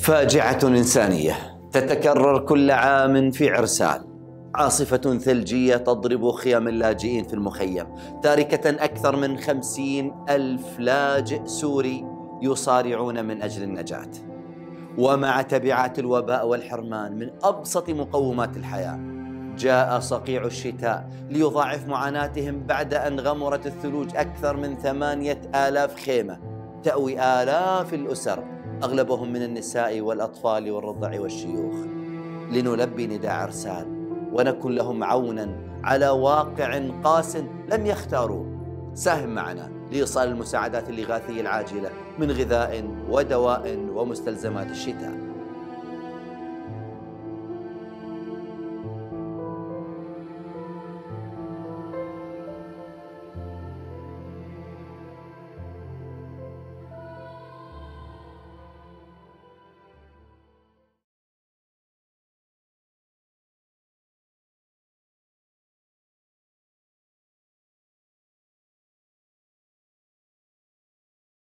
فاجعة إنسانية تتكرر كل عام في عرسال. عاصفة ثلجية تضرب خيام اللاجئين في المخيم، تاركة أكثر من 50,000 لاجئ سوري يصارعون من أجل النجاة. ومع تبعات الوباء والحرمان من أبسط مقومات الحياة، جاء صقيع الشتاء ليضاعف معاناتهم بعد أن غمرت الثلوج أكثر من 8,000 خيمة تأوي آلاف الأسر، أغلبهم من النساء والأطفال والرضع والشيوخ. لنلبي نداء عرسال ونكن لهم عونا على واقع قاس لم يختاروه. ساهم معنا لإيصال المساعدات الإغاثية العاجلة من غذاء ودواء ومستلزمات الشتاء.